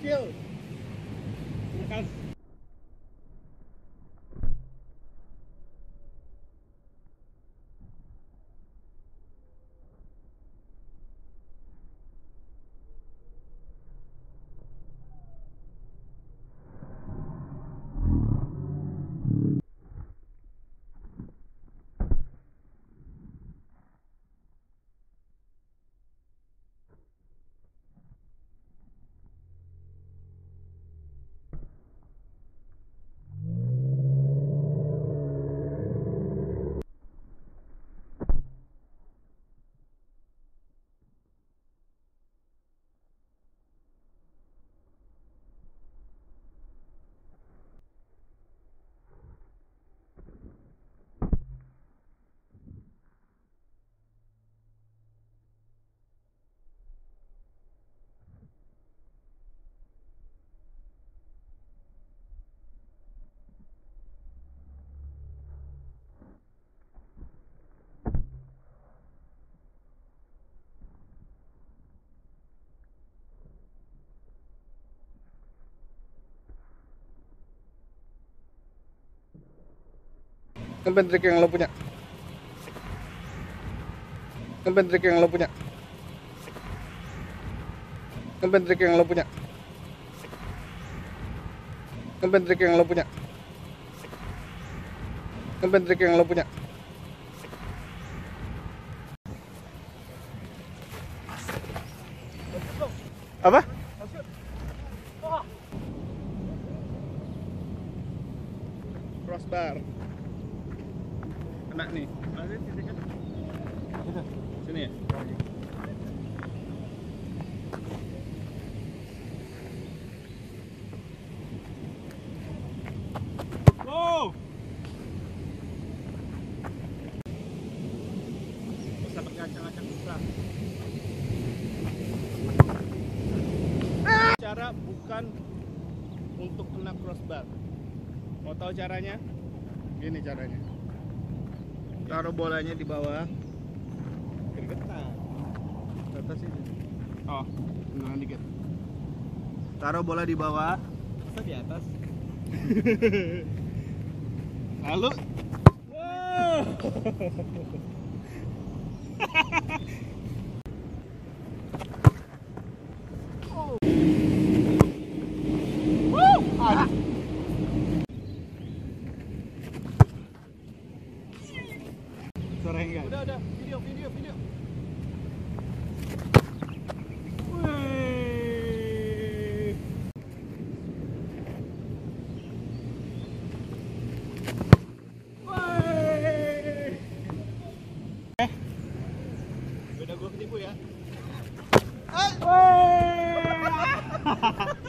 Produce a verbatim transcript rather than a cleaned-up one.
Gokil. Makan. Ngempen trik yang lo punya. Ngempen trik yang lo punya. Ngempen trik yang lo punya. Ngempen trik yang lo punya. Ngempen trik yang lo punya. Apa? Crossbar. Kena nih. Sini ya. Wow. Bisa pakai acang-acang susah. Cara bukan untuk kena crossbar. Mau tahu caranya? Gini caranya. Taruh bolanya di bawah. Gergetan. Ke atas ini. Oh, tenang dikit. Taruh bola di bawah. Masa di atas? Lalu wow. Oh. Woo. Ah. Suara enggak? Udah, udah. Video, video, video. Wih. Wih. Eh. Udah gua ketipu ya. Wih.